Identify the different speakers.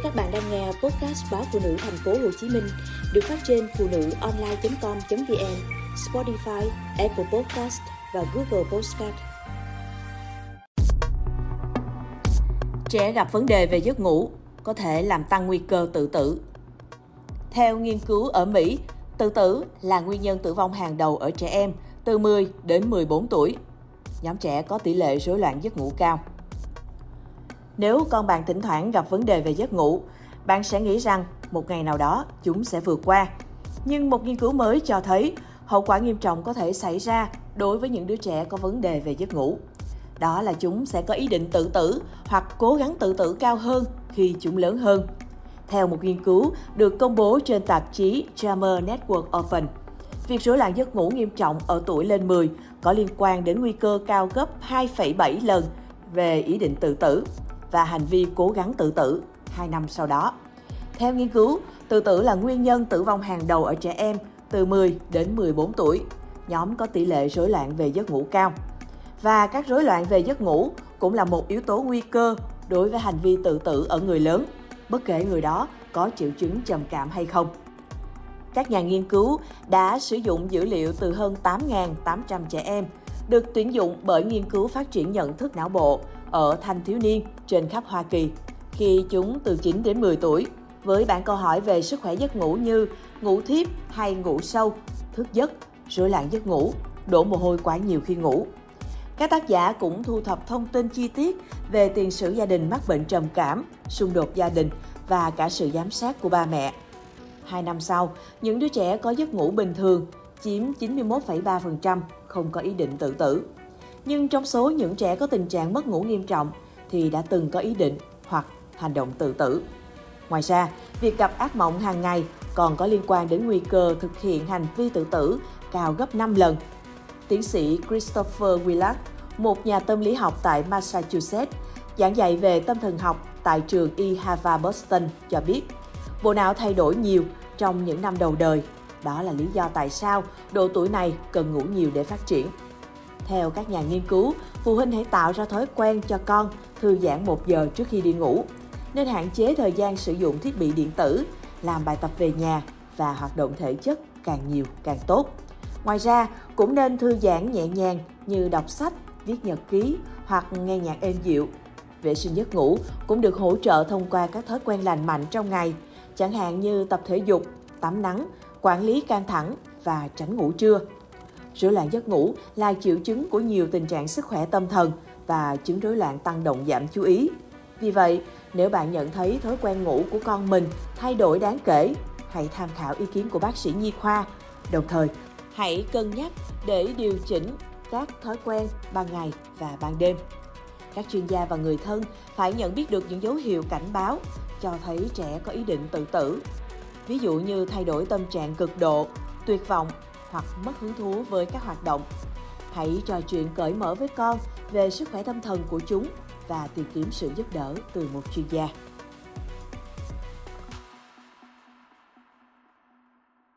Speaker 1: Các bạn đang nghe podcast báo Phụ Nữ Thành phố Hồ Chí Minh được phát trên phụ nữ online.com.vn, Spotify, Apple Podcast và Google Podcast. Trẻ gặp vấn đề về giấc ngủ có thể làm tăng nguy cơ tự tử. Theo nghiên cứu ở Mỹ, tự tử là nguyên nhân tử vong hàng đầu ở trẻ em từ 10 đến 14 tuổi. Nhóm trẻ có tỷ lệ rối loạn giấc ngủ cao. Nếu con bạn thỉnh thoảng gặp vấn đề về giấc ngủ, bạn sẽ nghĩ rằng một ngày nào đó chúng sẽ vượt qua. Nhưng một nghiên cứu mới cho thấy hậu quả nghiêm trọng có thể xảy ra đối với những đứa trẻ có vấn đề về giấc ngủ. Đó là chúng sẽ có ý định tự tử hoặc cố gắng tự tử cao hơn khi chúng lớn hơn. Theo một nghiên cứu được công bố trên tạp chí JAMA Network Open, việc rối loạn giấc ngủ nghiêm trọng ở tuổi lên 10 có liên quan đến nguy cơ cao gấp 2,7 lần về ý định tự tử và hành vi cố gắng tự tử 2 năm sau đó. Theo nghiên cứu, tự tử là nguyên nhân tử vong hàng đầu ở trẻ em từ 10 đến 14 tuổi, nhóm có tỷ lệ rối loạn về giấc ngủ cao. Và các rối loạn về giấc ngủ cũng là một yếu tố nguy cơ đối với hành vi tự tử ở người lớn, bất kể người đó có triệu chứng trầm cảm hay không. Các nhà nghiên cứu đã sử dụng dữ liệu từ hơn 8.800 trẻ em được tuyển dụng bởi nghiên cứu phát triển nhận thức não bộ ở thanh thiếu niên trên khắp Hoa Kỳ khi chúng từ 9 đến 10 tuổi, với bảng câu hỏi về sức khỏe giấc ngủ như ngủ thiếp hay ngủ sâu, thức giấc, rối loạn giấc ngủ, đổ mồ hôi quá nhiều khi ngủ. Các tác giả cũng thu thập thông tin chi tiết về tiền sử gia đình mắc bệnh trầm cảm, xung đột gia đình và cả sự giám sát của ba mẹ. 2 năm sau, những đứa trẻ có giấc ngủ bình thường chiếm 91,3% không có ý định tự tử. Nhưng trong số những trẻ có tình trạng mất ngủ nghiêm trọng thì đã từng có ý định hoặc hành động tự tử. Ngoài ra, việc gặp ác mộng hàng ngày còn có liên quan đến nguy cơ thực hiện hành vi tự tử cao gấp 5 lần. Tiến sĩ Christopher Willard, một nhà tâm lý học tại Massachusetts, giảng dạy về tâm thần học tại trường Y Harvard Boston cho biết, bộ não thay đổi nhiều trong những năm đầu đời. Đó là lý do tại sao độ tuổi này cần ngủ nhiều để phát triển. Theo các nhà nghiên cứu, phụ huynh hãy tạo ra thói quen cho con thư giãn 1 giờ trước khi đi ngủ, nên hạn chế thời gian sử dụng thiết bị điện tử, làm bài tập về nhà và hoạt động thể chất càng nhiều càng tốt. Ngoài ra, cũng nên thư giãn nhẹ nhàng như đọc sách, viết nhật ký hoặc nghe nhạc êm dịu. Vệ sinh giấc ngủ cũng được hỗ trợ thông qua các thói quen lành mạnh trong ngày, chẳng hạn như tập thể dục, tắm nắng, quản lý căng thẳng và tránh ngủ trưa. Rối loạn giấc ngủ là triệu chứng của nhiều tình trạng sức khỏe tâm thần và chứng rối loạn tăng động giảm chú ý. Vì vậy, nếu bạn nhận thấy thói quen ngủ của con mình thay đổi đáng kể, hãy tham khảo ý kiến của bác sĩ nhi khoa. Đồng thời, hãy cân nhắc để điều chỉnh các thói quen ban ngày và ban đêm. Các chuyên gia và người thân phải nhận biết được những dấu hiệu cảnh báo cho thấy trẻ có ý định tự tử. Ví dụ như thay đổi tâm trạng cực độ, tuyệt vọng hoặc mất hứng thú với các hoạt động. Hãy trò chuyện cởi mở với con về sức khỏe tâm thần của chúng và tìm kiếm sự giúp đỡ từ một chuyên gia.